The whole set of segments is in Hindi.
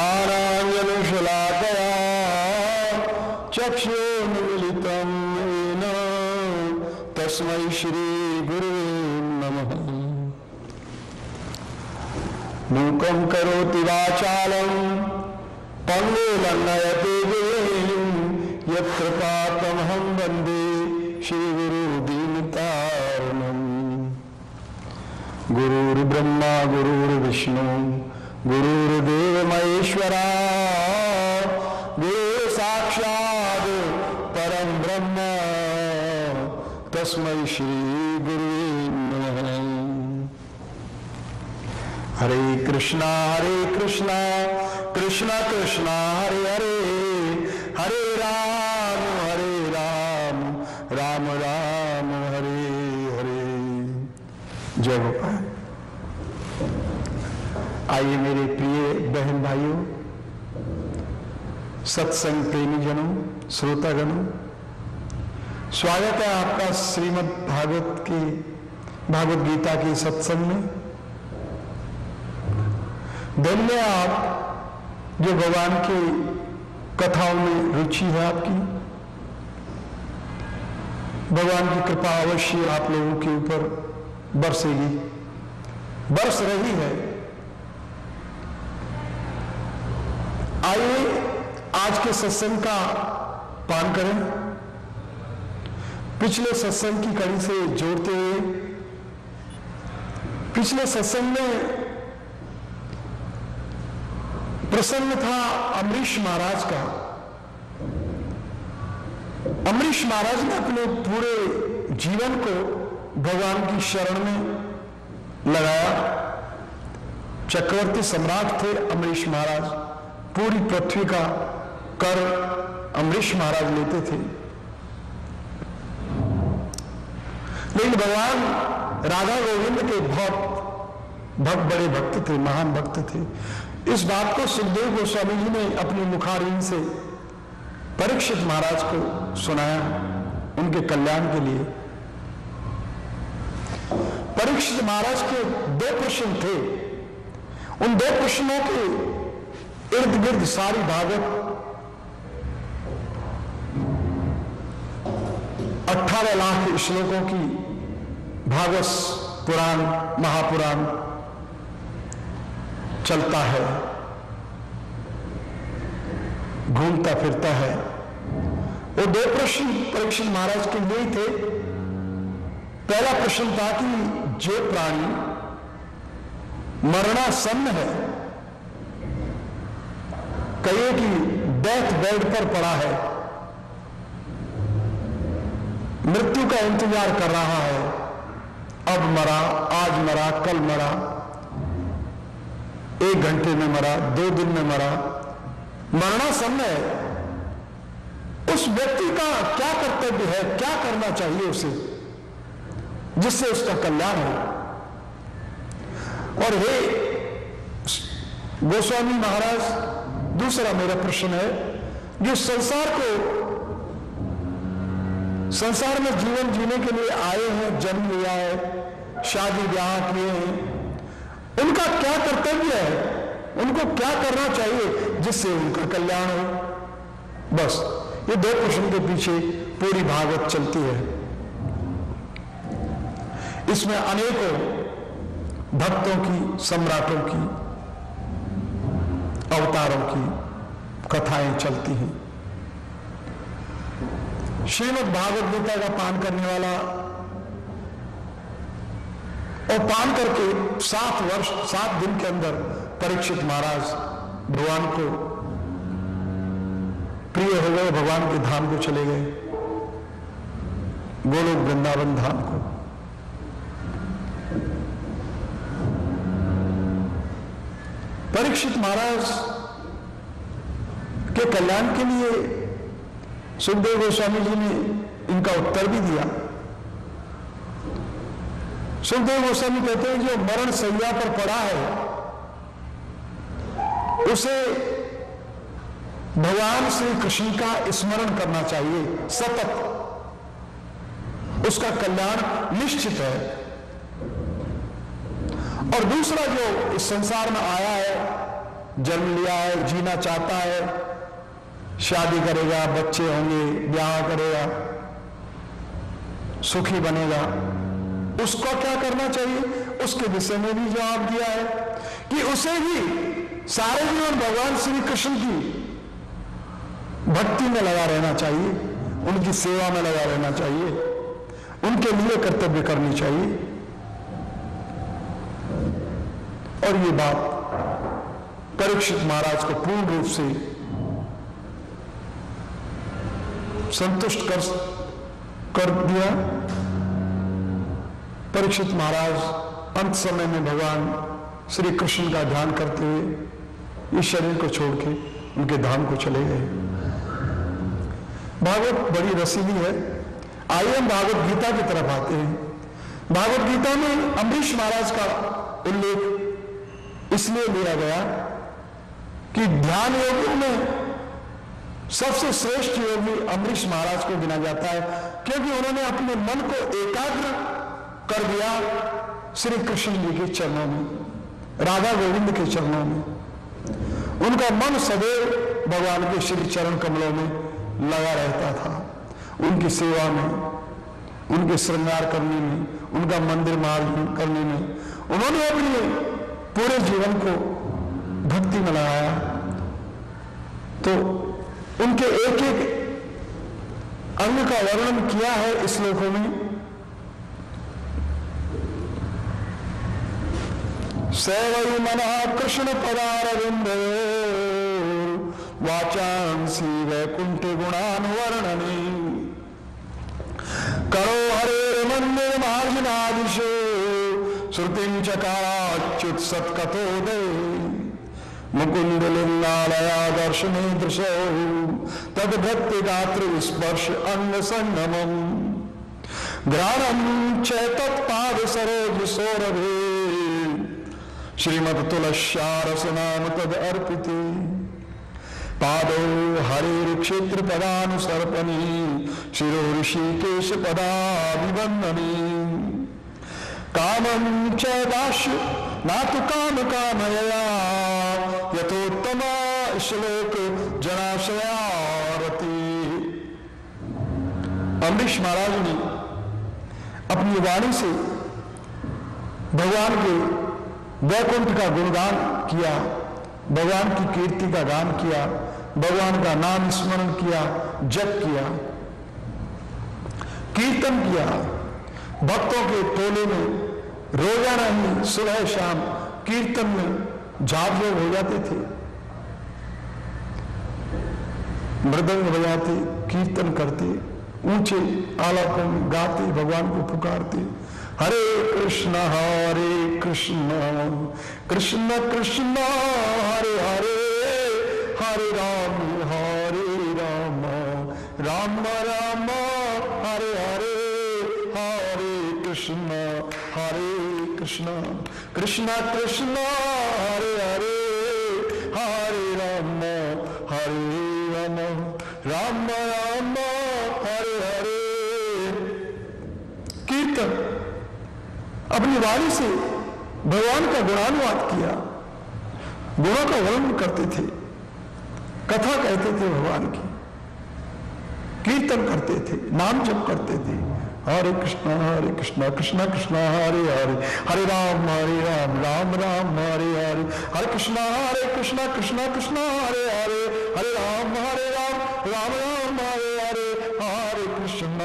ज्ञानाञ्जनशलाकया चक्षुरुन्मीलितं येन तस्मै श्रीगुरुवे नमः। मूकं करोति वाचालं पङ्गुलङ्घयते गिरिं यत्कृपातमहं वन्दे श्रीगुरुदीनतारिणम्। गुरुर्ब्रह्मा गुरुर्विष्णु गुरुर्देव महेश्वरा गुरु साक्षात् परम ब्रह्म तस्मै श्री गुरुवे नमः। हरे कृष्णा कृष्णा कृष्णा हरे हरे, हरे राम राम राम हरे हरे। जय गोपाल। आइए मेरे प्रिय बहन भाइयों, सत्संग प्रेमी जनों, श्रोतागणों, स्वागत है आपका श्रीमद् भागवत गीता के सत्संग में। धन्य आप जो भगवान की कथाओं में रुचि है आपकी। भगवान की कृपा अवश्य आप लोगों के ऊपर बरसेगी, बरस रही है। आइए आज के सत्संग का पान करें। पिछले सत्संग की कड़ी से जोड़ते हुए, पिछले सत्संग में प्रसंग था अम्बरीश महाराज का। अम्बरीश महाराज ने अपने पूरे जीवन को भगवान की शरण में लगाया। चक्रवर्ती सम्राट थे अम्बरीश महाराज। पूरी पृथ्वी का कर अम्बरीश महाराज लेते थे। लेकिन भगवान राधा गोविंद के बहुत बड़े भक्त थे, महान भक्त थे। इस बात को सुखदेव गोस्वामी जी ने अपनी मुखारविंद से परीक्षित महाराज को सुनाया, उनके कल्याण के लिए। परीक्षित महाराज के 2 प्रश्न थे। उन 2 प्रश्नों के इर्द गिर्द सारी भागवत 18 लाख श्लोकों की भागवत पुराण, महापुराण चलता है, घूमता फिरता है। वो 2 प्रश्न परीक्षित महाराज के लिए थे। पहला प्रश्न था कि जो प्राणी मरणासन्न है, कहिए कि डेथ बेड पर पड़ा है, मृत्यु का इंतजार कर रहा है, अब मरा, आज मरा, कल मरा, 1 घंटे में मरा, 2 दिन में मरा, मरणासन्न है। उस व्यक्ति का क्या कर्तव्य है, क्या करना चाहिए उसे, जिससे उसका कल्याण हो। और हे गोस्वामी महाराज, दूसरा मेरा प्रश्न है, जो संसार में जीवन जीने के लिए आए हैं, जन्म लिया है, शादी ब्याह किए हैं, उनका क्या कर्तव्य है, उनको क्या करना चाहिए जिससे उनका कल्याण हो। बस ये 2 प्रश्न के पीछे पूरी भागवत चलती है। इसमें अनेकों भक्तों की, सम्राटों की, अवतारों की कथाएं चलती हैं। श्रीमद् भागवत गीता का पान करने वाला और पान करके 7 दिन के अंदर परीक्षित महाराज भगवान को प्रिय हो गए, भगवान के धाम को चले गए, गोलोक वृंदावन धाम को। परीक्षित महाराज के कल्याण के लिए सुखदेव गोस्वामी जी ने इनका उत्तर भी दिया। सुखदेव गोस्वामी कहते हैं जो मरण सैया पर पड़ा है उसे भगवान श्री कृष्ण का स्मरण करना चाहिए सतत, उसका कल्याण निश्चित है। और दूसरा जो इस संसार में आया है जन्म लिया है, जीना चाहता है, शादी करेगा, बच्चे होंगे, ब्याह करेगा, सुखी बनेगा, उसको क्या करना चाहिए? उसके विषय में भी जवाब दिया है कि उसे भी सारे जीवन भगवान श्री कृष्ण की भक्ति में लगा रहना चाहिए, उनकी सेवा में लगा रहना चाहिए, उनके लिए कर्तव्य करनी चाहिए। और ये बात परीक्षित महाराज को पूर्ण रूप से संतुष्ट कर दिया। परीक्षित महाराज अंत समय में भगवान श्री कृष्ण का ध्यान करते हुए इस शरीर को छोड़ के उनके धाम को चले गए। भागवत बड़ी रसीली है। आइए हम भागवत गीता की तरफ आते हैं। भागवत गीता में अम्बरीश महाराज का उल्लेख इसलिए लिया गया कि ध्यान योगियों में सबसे श्रेष्ठ योगी अम्बरीश महाराज को गिना जाता है, क्योंकि उन्होंने अपने मन को एकाग्र कर दिया श्री कृष्ण जी के चरणों में, राधा गोविंद के चरणों में। उनका मन सदैव भगवान के श्री चरण कमलों में लगा रहता था। उनकी सेवा में, उनके श्रृंगार करने में, उनका मंदिर मार्ग करने में उन्होंने अपने पूरे जीवन को भक्ति में लगाया। तो उनके एक एक अंग का वर्णन किया है इस श्लोकों में। सवै मनः कृष्ण पदारविंद वाचांसी वैकुंठ गुणान वर्णने करो हरे मंदिर मार्जनादिशो श्रुतिं चकाराच्युत सत्कथोदय मुकुंद लिंगालया दर्शने दृशो तद भक्ति गात्र स्पर्श अंग संगमम ग्राणम चैतत्पाद सरोज सौरभे श्रीमद तुलस्यारस नाम तद अर्पिते पादो हरे क्षेत्र पदानुसर्पणी शिरो ऋषिकेश पदाभिवंदनी कामं च दास्य नातु काम कामया यथोत्तमा श्लोक जनाशयारती। अम्बरीश महाराज ने अपनी वाणी से भगवान के वैकुंठ का गुणगान किया, भगवान की कीर्ति का गान किया, भगवान का नाम स्मरण किया, जप किया, कीर्तन किया। भक्तों के टोले में रोजाना ही सुबह शाम कीर्तन में झाप लोग हो जाते थे, मृदंग बजाते, कीर्तन करते, ऊंचे आलापों में गाते, भगवान को पुकारते, हरे कृष्ण कृष्ण कृष्ण हरे हरे, हरे राम राम राम हरे हरे, हरे कृष्ण कृष्ण कृष्ण हरे हरे, हरे राम राम राम हरे हरे। कीर्तन अपनी वाणी से भगवान का गुणानुवाद किया, गुणों का वर्णन करते थे, कथा कहते थे भगवान की, कीर्तन करते थे, नाम जप करते थे। हरे कृष्ण कृष्ण कृष्ण हरे हरे, हरे राम राम राम हरे हरे, हरे कृष्ण कृष्ण कृष्ण हरे हरे, हरे राम राम राम हरे हरे, हरे कृष्ण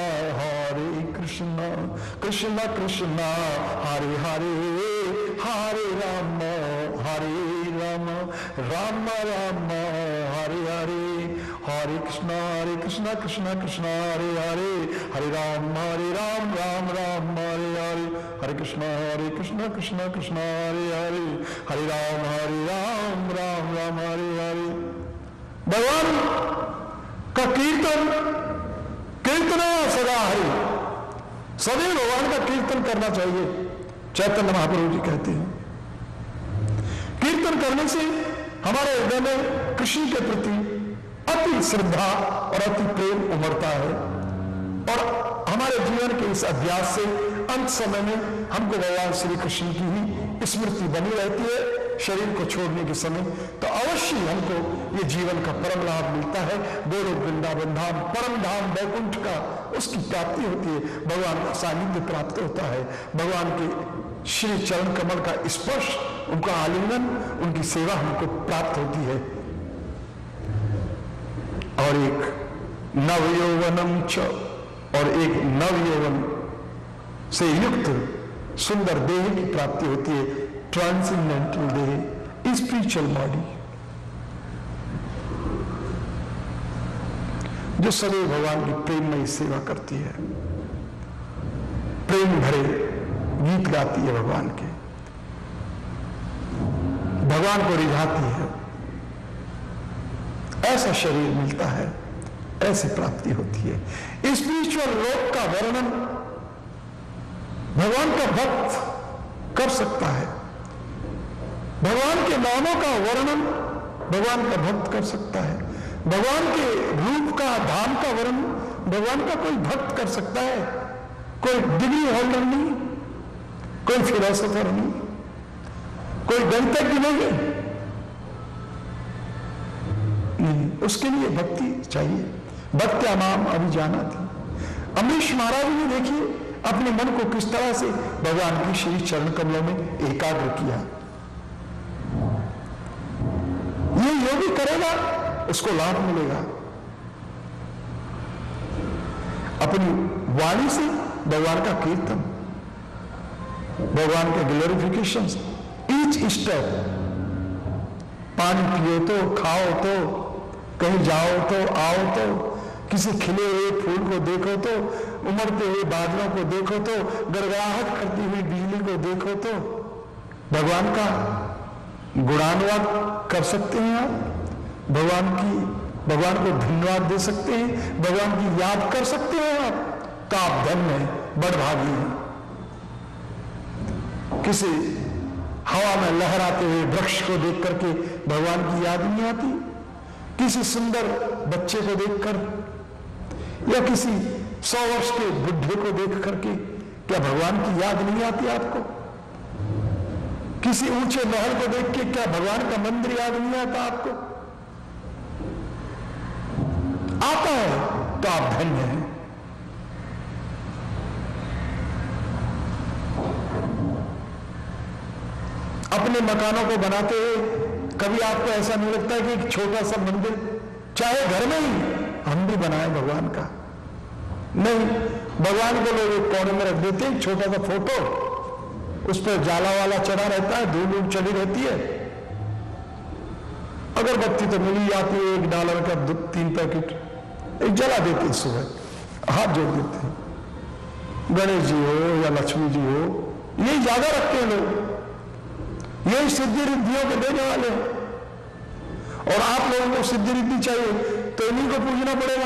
कृष्ण कृष्ण हरे हरे, हरे राम राम राम हरे हरे, हरे कृष्ण कृष्ण कृष्ण हरे हरे, हरे राम राम राम हरे हरे, हरे कृष्ण कृष्ण कृष्ण हरे हरे, हरे राम राम हरे हरे। भगवान का कीर्तन सदा हरि, सदैव भगवान का कीर्तन करना चाहिए। चैतन्य महाप्रभु जी कहते हैं कीर्तन करने से हमारे हृदय में कृष्ण के प्रति अति श्रद्धा और अति प्रेम उमड़ता है, और हमारे जीवन के इस अभ्यास से अंत समय में हमको भगवान श्री कृष्ण की ही स्मृति बनी रहती है शरीर को छोड़ने के समय, तो अवश्य हमको ये जीवन का परम लाभ मिलता है। गोलोक वृंदावन धाम, परम धाम वैकुंठ का, उसकी प्राप्ति होती है, भगवान का सानिध्य प्राप्त होता है, भगवान के श्री चरण कमल का स्पर्श, उनका आलिंगन, उनकी सेवा हमको प्राप्त होती है। और एक नवयौवनम च, और एक नवयौवन से युक्त सुंदर देह की प्राप्ति होती है, ट्रांसेंडेंटल देह, स्पिरिचुअल बॉडी, जो सदैव भगवान की प्रेममयी सेवा करती है, प्रेम भरे गीत गाती है भगवान के, भगवान को रिझाती है। ऐसा शरीर मिलता है, ऐसी प्राप्ति होती है। स्पिरिचुअल लोक का वर्णन भगवान का भक्त कर सकता है, भगवान के नामों का वर्णन भगवान का भक्त कर सकता है, भगवान के रूप का, धाम का वर्णन भगवान का कोई भक्त कर सकता है। कोई डिग्री होल्डर नहीं, कोई फिलोसोफर नहीं, कोई गणितज्ञ नहीं, उसके लिए भक्ति चाहिए। भक्त्या माम अभिजाना थी। अमरीश महाराज ने देखिए अपने मन को किस तरह से भगवान की श्री चरण कमलों में एकाग्र किया। ये योगी करेगा उसको लाभ मिलेगा। अपनी वाणी से भगवान का कीर्तन, भगवान के ग्लोरिफिकेशन, ईच स्टेप, पानी पियो तो, खाओ तो, कहीं जाओ तो, आओ तो, किसी खिले हुए फूल को देखो तो, उमड़ते हुए बादलों को देखो तो, गड़गड़ाहट करती हुई बिजली को देखो तो, भगवान का गुणानुवाद कर सकते हैं आप, भगवान को धन्यवाद दे सकते हैं, भगवान की याद कर सकते हैं आप, तो आप धन्य हैं, बड़भागी हैं। किसी हवा में लहराते हुए वृक्ष को देख करके भगवान की याद नहीं आती, किसी सुंदर बच्चे को देखकर या किसी 100 वर्ष के बुढ़े को देख करके क्या भगवान की याद नहीं आती आपको? किसी ऊंचे महल को देख के क्या भगवान का मंदिर याद नहीं आता आपको? आता है तो आप धन्य हैं। अपने मकानों को बनाते हुए कभी आपको ऐसा नहीं लगता है कि एक छोटा सा मंदिर, चाहे घर में ही हम भी बनाए भगवान का? नहीं, भगवान को लोग एक कोने में रख देते हैं, छोटा सा फोटो, उस पर जाला वाला चढ़ा रहता है, धूल चढ़ी रहती है, अगरबत्ती तो मिल ही जाती है, $1 का 3 पैकेट एक जला देते हैं, सुबह हाथ जोड़ देते हैं, गणेश जी हो या लक्ष्मी जी हो, यही ज्यादा रखते हैं लोग, यही सिद्धि रिद्धियों के देने वाले हैं। और आप लोगों को सिद्धि रिद्धि चाहिए तो इन्हीं को पूजना पड़ेगा।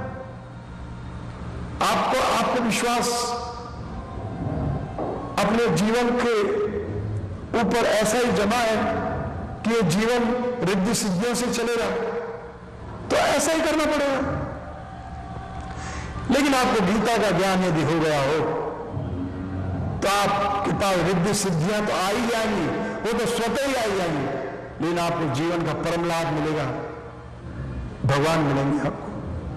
आपको विश्वास अपने जीवन के ऊपर ऐसा ही जमा है कि ये जीवन रिद्धि सिद्धियों से चलेगा, तो ऐसा ही करना पड़ेगा। लेकिन आपको गीता का ज्ञान यदि हो गया हो तो आपके पास रिद्धि सिद्धियां तो आ ही जाएंगी, वो तो स्वतः ही आई जाएंगी, लेकिन आपको जीवन का परम लाभ मिलेगा, भगवान मिलेंगे आपको।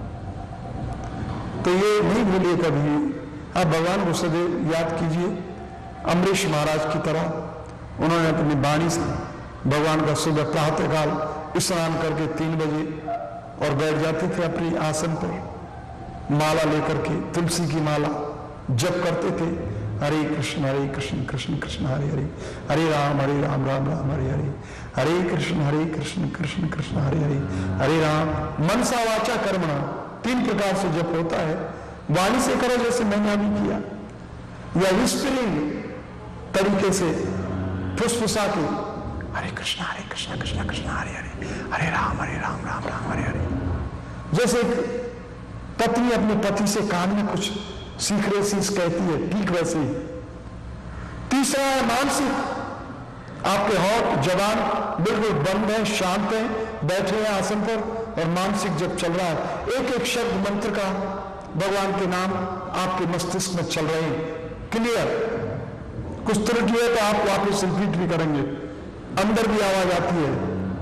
तो ये नहीं भूलिए कभी, आप भगवान को सदैव याद कीजिए। अमरीश महाराज की तरह उन्होंने अपनी वाणी से भगवान का सुबह प्रातःकाल स्नान करके 3 बजे और बैठ जाते थे अपनी आसन पर, माला लेकर के, तुलसी की माला जप करते थे, हरे कृष्ण कृष्ण कृष्ण हरे हरे, हरे राम राम राम हरे हरे, हरे कृष्ण कृष्ण कृष्ण हरे हरे, हरे राम। मनसा वाचा कर्मणा 3 प्रकार से जप होता है। वाणी से करो जैसे मैंने अभी किया, या विस्परिंग तरीके से फुसफुसा के हरे कृष्ण कृष्ण कृष्ण हरे हरे, हरे राम राम हरे हरे। जैसे पत्नी अपने पति से कान में कुछ सीक्रेसीज कहती है, ठीक वैसे ही। तीसरा है मानसिक, आपके होठ जबान बिल्कुल बंद है, शांत है, बैठे हैं आसन पर, और मानसिक जब चल रहा है, एक एक शब्द मंत्र का, भगवान के नाम आपके मस्तिष्क में चल रहे हैं, क्लियर। कुछ त्रुटि है तो आप वापस रिपीट भी करेंगे, अंदर भी आवाज आती है।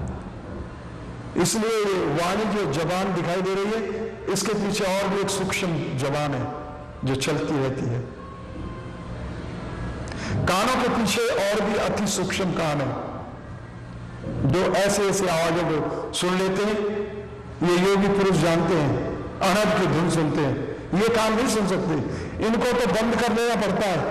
इसलिए ये वाणी जो जबान दिखाई दे रही है, इसके पीछे और भी एक सूक्ष्म जबान है जो चलती रहती है। कानों के पीछे और भी अति सूक्ष्म कान है, जो ऐसे ऐसे आवाजों को सुन लेते हैं। ये योगी पुरुष जानते हैं, अनहद की धुन सुनते हैं। ये कान नहीं सुन सकते, इनको तो बंद कर देना पड़ता है।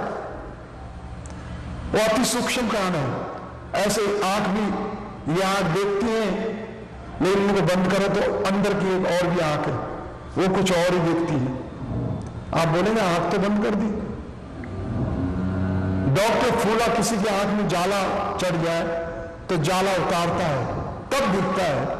वो अति सूक्ष्म कान है। ऐसे आंख भी, ये आंख देखती है, लेकिन इनको बंद करो तो अंदर की एक और भी आंख है, वो कुछ और ही देखती है। आप बोलेंगे आंख तो बंद कर दी। डॉक्टर फूला किसी की आंख में जाला चढ़ जाए तो जाला उतारता है, तब दिखता है,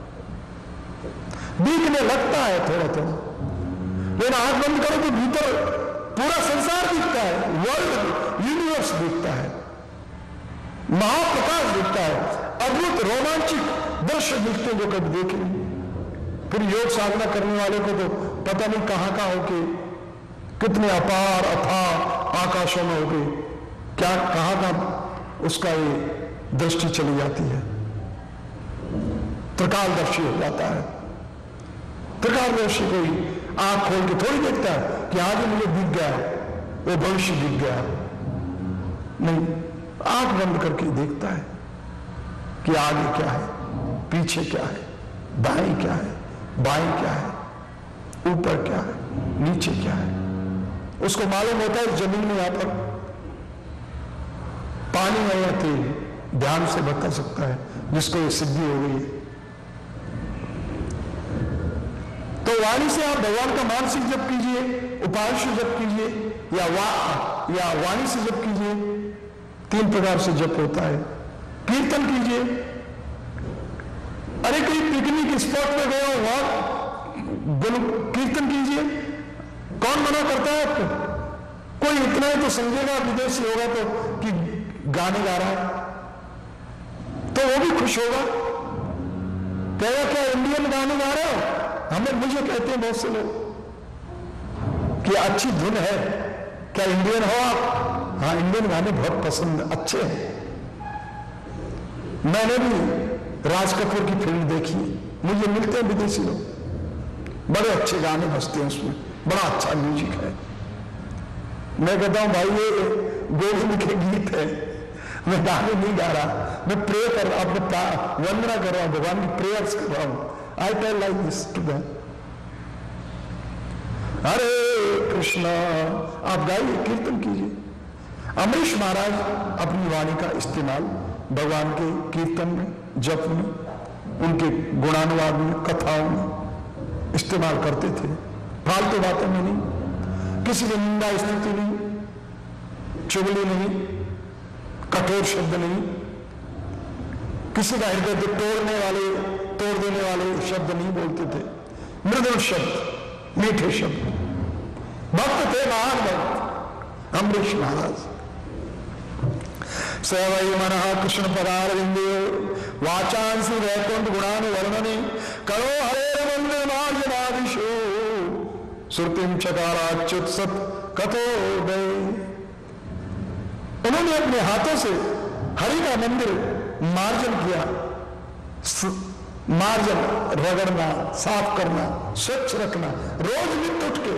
दिखने लगता है थोड़ा थोड़ा। लेकिन आंख बंद करो तो भीतर पूरा संसार दिखता है, वर्ल्ड यूनिवर्स दिखता है, महाप्रकाश दिखता है, अद्भुत रोमांचिक दृश्य दिखते हैं जो कभी देखे नहीं। फिर योग साधना करने वाले को तो पता नहीं कहां कहां होके, कितने अपार अथाह आकाशों में होके क्या कहां कहां उसका ये दृष्टि चली जाती है, त्रिकालदर्शी हो जाता है। त्रिकालदर्शी कोई आंख खोल के थोड़ी देखता है कि आगे मुझे दिख गया, वो भविष्य दिख गया, नहीं, आंख बंद करके देखता है कि आगे क्या है, पीछे क्या है, दाएं क्या है, बाएं क्या है, ऊपर क्या है, नीचे क्या है। उसको मालूम होता है जमीन में यहां पर पानी है या तेल, ध्यान से बता सकता है जिसको ये सिद्धि हो गई है। तो वाणी से आप भगवान का मानसिक जप कीजिए, उपांश जप कीजिए, या वाणी से जप कीजिए। 3 प्रकार से जप होता है। कीर्तन कीजिए। अरे कहीं पिकनिक स्पॉट में गए हो, वहां कीर्तन कीजिए। कौन मना करता है आपको? कोई इतना ही तो समझेगा, विदेशी होगा तो कि गाने गा रहा है, तो वो भी खुश होगा, कहेगा क्या इंडियन गाने गा रहे हो? मुझे कहते हैं बहुत से लोग कि अच्छी धुन है, क्या इंडियन हो आप? हाँ, इंडियन गाने बहुत पसंद, अच्छे हैं। मैंने भी राज कपूर की फिल्म देखी, मुझे मिलते हैं विदेशी लोग, बड़े अच्छे गाने बजते हैं उसमें, बड़ा अच्छा म्यूजिक है। मैं कहता हूं भाई ये गोविंद के गीत है, मैं गाने नहीं गा रहा, मैं प्रे कर रहा हूं, अपने वंदना कर रहा हूं, भगवान की प्रेयर्स कर रहा हूं। I tell like this to them. हरे कृष्णा, आप गाइए, कीर्तन कीजिए। अमरीश महाराज अपनी वाणी का इस्तेमाल भगवान के कीर्तन में, जप में, उनके गुणानुवाद में, कथाओं में इस्तेमाल करते थे। फालतू बातों में नहीं, किसी की निंदा स्तुति नहीं, चुगली नहीं, कठोर शब्द नहीं, किसी का हृदय तोड़ देने वाले शब्द नहीं बोलते थे। मृदुल शब्द, मीठे शब्द, भक्त थे, महान भक्त अमरीश महाराज। सवै मनः कृष्ण पदारविंदे वाचांसि वैकुंठ गुणानुवर्णने करो हरेर मंदिर मार्जनादिशो श्रुतिम चकाराच्युत सत कथो गए। उन्होंने अपने हाथों से हरि का मंदिर मार्जन किया। मार्जन रगड़ना, साफ करना, स्वच्छ रखना, रोज नित्य उठ के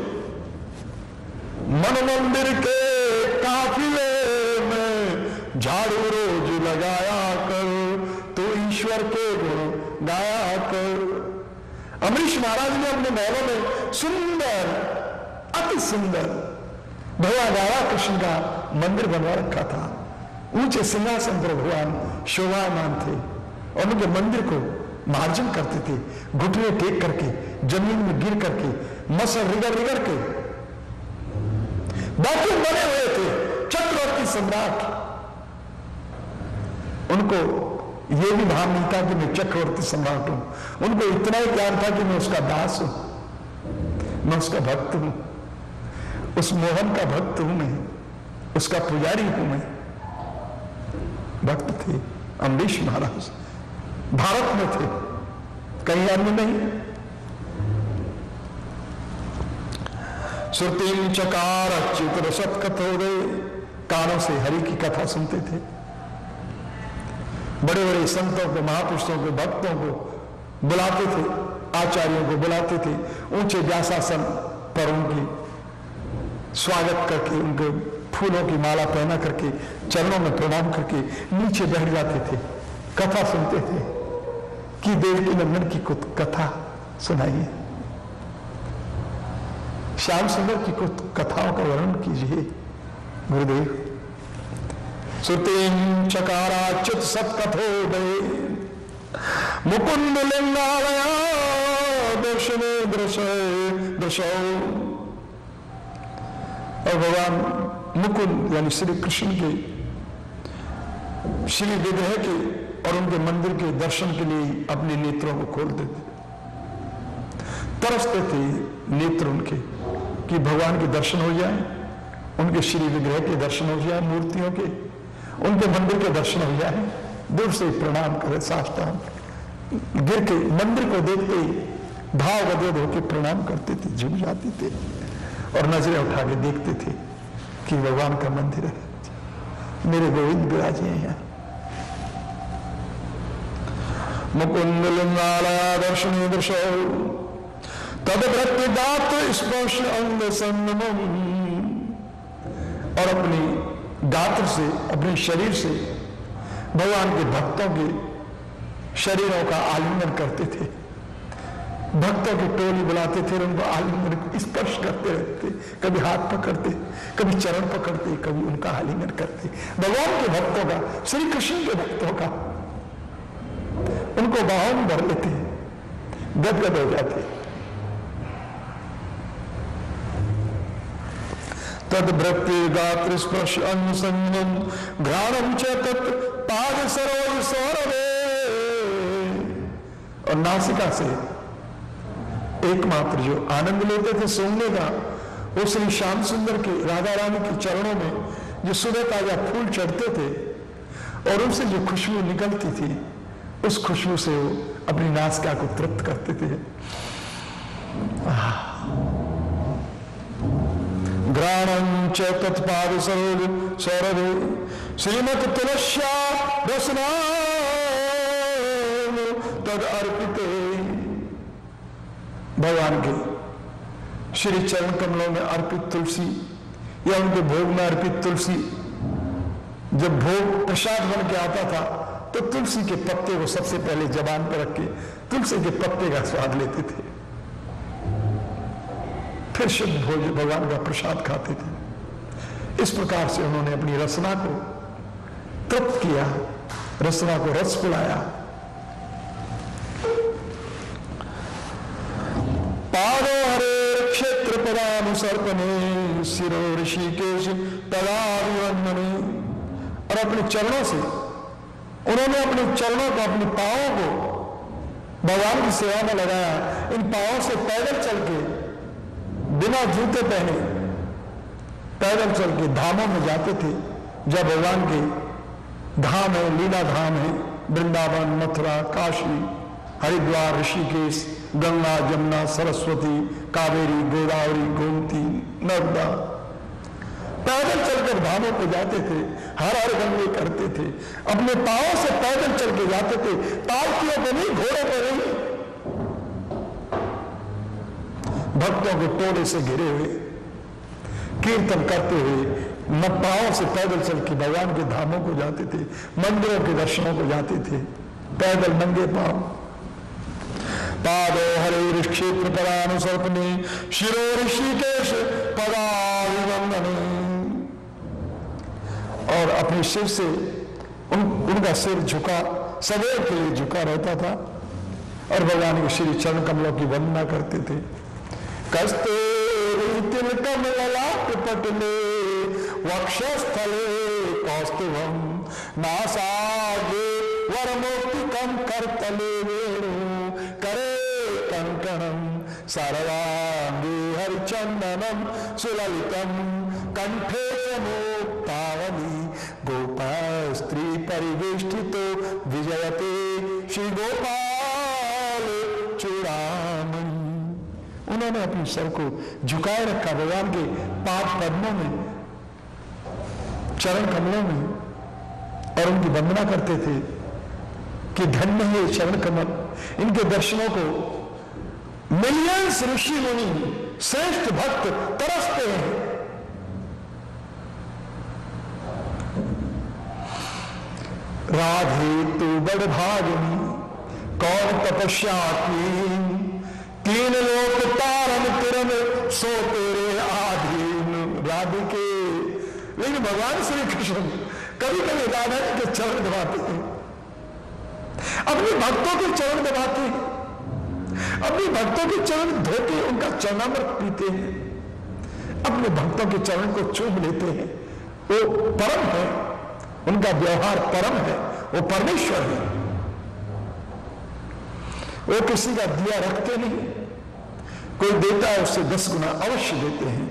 मन मंदिर के काफिले में झाड़ू रोज लगाया कर, तो ईश्वर के गुण गाया कर। अमरीश महाराज ने अपने महलों में सुंदर, अति सुंदर भगवान राधा कृष्ण का मंदिर बनवा रखा था। ऊंचे सिंहासन पर भगवान शोभायमान थे और उनके मंदिर को मार्जन करते थे, घुटने टेक करके, जमीन में गिर करके, मसल रिगड़ के बाकी बने हुए थे चक्रवर्ती सम्राट। उनको यह भी भान नहीं था कि मैं चक्रवर्ती सम्राट हूं, उनको इतना ही ज्ञान था कि मैं उसका दास हूं, मैं उसका भक्त हूं, उस मोहन का भक्त हूं, मैं उसका पुजारी हूं। मैं भक्त थे अमरीश महाराज, भारत में थे, कहीं अन्य नहीं। श्रुतिम चकार अच्युत रसत कथो गए, कानों से हरि की कथा सुनते थे। बड़े बड़े संतों को, महापुरुषों को, भक्तों को बुलाते थे, आचार्यों को बुलाते थे, ऊंचे व्यासासन पर उनकी स्वागत करके, उनके फूलों की माला पहना करके, चरणों में प्रणाम करके नीचे बैठ जाते थे, कथा सुनते थे कि देवकी नंदन की कथा सुनाइए, श्याम सुंदर की कुछ कथाओं का वर्णन कीजिए गुरुदेव। सुतें चकाराच्युत सत्कथोदय मुकुंद लिंगालया दर्शने दृशौ। और भगवान मुकुंद यानी श्री कृष्ण के श्री विग्रह के और उनके मंदिर के दर्शन के लिए अपने नेत्रों को खोलते थे, तरसते थे नेत्र उनके कि भगवान के दर्शन हो जाए, उनके श्री विग्रह के दर्शन हो जाए, मूर्तियों के, उनके मंदिर के दर्शन हो जाए। दूर से प्रणाम करे, साष्टांग गिर के मंदिर को देखते ही भाव गदगद होकर प्रणाम करते थे, झुक जाते थे और नजरें उठा के देखते थे कि भगवान का मंदिर है, मेरे गोविंद विराजे हैं यहाँ। मुकुंद लिंगालया दर्शने दृशौ तदभृत्य गात्र स्पर्श अंग संगमम। और अपनी गात्र से, अपने शरीर से भगवान के भक्तों के शरीरों का आलिंगन करते थे, भक्तों की टोली बुलाते थे, उनको आलिंगन स्पर्श करते रहते, कभी हाथ पकड़ते, कभी चरण पकड़ते, कभी उनका आलिंगन करते, भगवान के भक्तों का, श्री कृष्ण के भक्तों का, उनको बाहों में भर लेते, गदगद हो जाते। तद्भृत्य गात्र स्पर्श अंग संगम घ्राणम च तत् पाद सरोज सौरभे। और नासिका से एकमात्र जो आनंद लेते थे सुनने का, वो श्री श्याम सुंदर के, राधा रानी के चरणों में जो सुबह ताजा फूल चढ़ते थे और उनसे जो खुशबू निकलती थी, उस खुशबू से वो अपनी नासिका को तृप्त करते थे। घ्राणं च तत्पाद सरोज सौरभे श्रीमत तुलस्या रसना तद अर्पिते। भगवान के श्री चरण कमलों में अर्पित तुलसी या उनके भोग में अर्पित तुलसी, जब भोग प्रसाद बन के आता था तो तुलसी के पत्ते को सबसे पहले जबान पर रख के तुलसी के पत्ते का स्वाद लेते थे, फिर शुद्ध भोजन भगवान का प्रसाद खाते थे। इस प्रकार से उन्होंने अपनी रसना को तृप्त किया, रसना को रस पिलाया। पादो हरे क्षेत्र पदानुसर्पणे शिरो ऋषिकेश तदाभिवंदने। और अपने चरणों से उन्होंने अपने चरणों को, अपने पांवों को भगवान की सेवा में लगाया। इन पांवों से पैदल चल के, बिना जूते पहने पैदल चल के धामों में जाते थे। जब भगवान के धाम है, लीला धाम है, वृंदावन, मथुरा, काशी, हरिद्वार, ऋषिकेश, गंगा, जमुना, सरस्वती, कावेरी, गोदावरी, गोमती, नर्मदा, पैदल चलकर धामों पे जाते थे, हर हर गंगे करते थे, अपने पांवों से पैदल चल के जाते थे, पालकियों पे नहीं, घोड़ों पे नहीं, भक्तों के टोले से घिरे हुए, कीर्तन करते हुए न पांवों से पैदल चल के भगवान के धामों को जाते थे, मंदिरों के दर्शनों को जाते थे, पैदल नंगे पांव। पादो हरे क्षेत्र पदानुसर्पणे शिरो ऋषिकेश पदाभिवंदने। और अपने सिर से उनका सिर झुका, सदैव के लिए झुका रहता था और भगवान के श्री चरण कमलों की वंदना करते थे। कस्तूरी तिलकम ललाट पटले वक्षस्थले कौस्तुभम नासाग्रे वरमोक्तिकम करतले वेणु करे कंकणम सर्वांगे हरिचंदनम सुललितम कंठे मुक्तावली गोपा स्त्री परिवेष्टितो विजयते श्री गोपाल चूड़ामणि। उन्होंने अपने सर को झुकाए रखा भगवान के पाद पद्मों में, चरण कमलों में, और उनकी वंदना करते थे। कि धन्य है चरण कमल, इनके दर्शनों को मिलियंस ऋषि मुनि श्रेष्ठ भक्त तरसते हैं। राधे तू बड़ भागनी कौन तपस्या की, तीन लोक तारन तिरन सो तेरे आधीन। राधिके, लेकिन भगवान श्री कृष्ण कभी कभी राधा जी के चरण दबाते हैं, अपने भक्तों के चरण दबाते हैं, अपने भक्तों के चरण धोते उनका चरणामृत पीते हैं, अपने भक्तों के चरण को चूम लेते हैं। वो परम है, उनका व्यवहार परम है, वो परमेश्वर है। वो किसी का दिया रखते नहीं, कोई देता है उससे 10 गुना अवश्य देते हैं।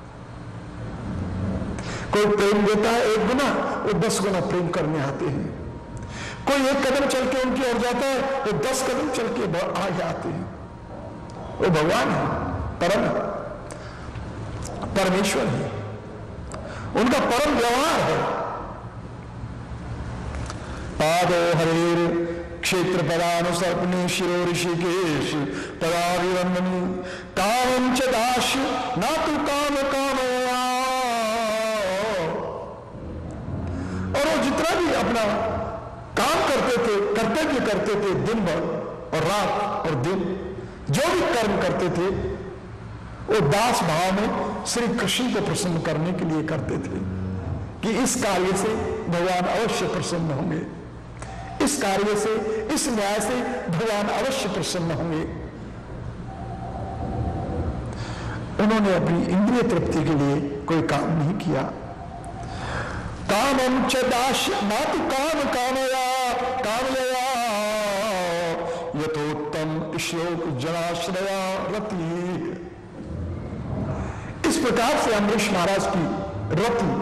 कोई प्रेम देता है 1 गुना, वो 10 गुना प्रेम करने आते हैं। कोई 1 कदम चल के उनकी ओर जाता है, वो 10 कदम चल के आ जाते हैं। वो भगवान है, परम परमेश्वर है, उनका परम व्यवहार है। पादो हरेर क्षेत्र पदानुसर्पणे शिरो ऋषिकेश पदाभिवंदनी कामं च दास्य ना तू काम कामया। और वो जितना भी अपना काम करते थे, कर्तव्य करते थे, दिन भर और रात और दिन जो भी कर्म करते थे, वो दास भाव में श्री कृष्ण को प्रसन्न करने के लिए करते थे कि इस कार्य से भगवान अवश्य प्रसन्न होंगे, इस कार्य से, इस न्याय से भगवान अवश्य प्रसन्न होंगे। उन्होंने अपनी इंद्रिय तृप्ति के लिए कोई काम नहीं किया। कामं च दास्य ना तु काम कामया कामया यथोत्तम श्लोक जलाश्रया रति। इस प्रकार से अम्बरीश महाराज की रति,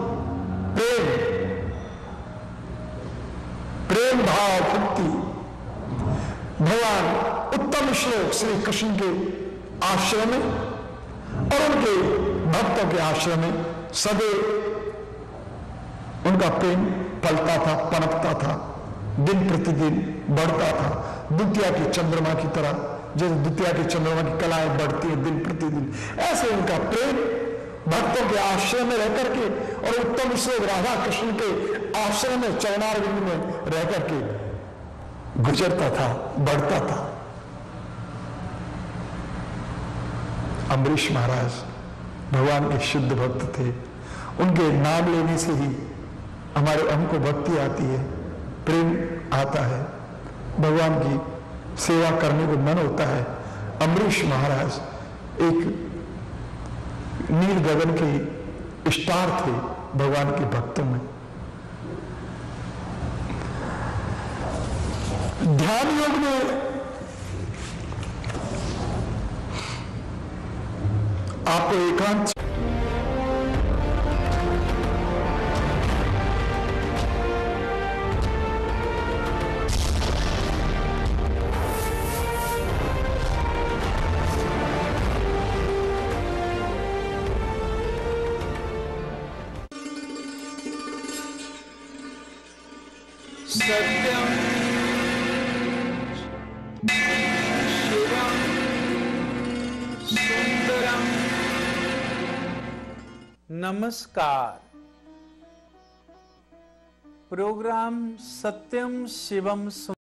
प्रेम भाव भक्ति, भगवान उत्तम श्लोक श्री कृष्ण के आश्रम में और उनके भक्तों के आश्रम में सदैव उनका प्रेम पलता था, पनपता था, दिन प्रतिदिन बढ़ता था। द्वितीया के चंद्रमा की तरह, जैसे द्वितीया के चंद्रमा की कलाएं बढ़ती है दिन प्रतिदिन, ऐसे उनका प्रेम भक्तों के आश्रम में रह करके और उत्तम श्लोक राधा कृष्ण के आश्रम में चरणारविंद में रह करके गुजरता था, बढ़ता था। अम्बरीश महाराज भगवान के शुद्ध भक्त थे। उनके नाम लेने से ही हमारे हमको भक्ति आती है, प्रेम आता है, भगवान की सेवा करने को मन होता है। अम्बरीश महाराज एक नील गगन के स्टार थे भगवान के भक्तों में। ध्यान योग में आपको एकांत सत्यम शिवम सुंदरम। नमस्कार। प्रोग्राम सत्यम शिवम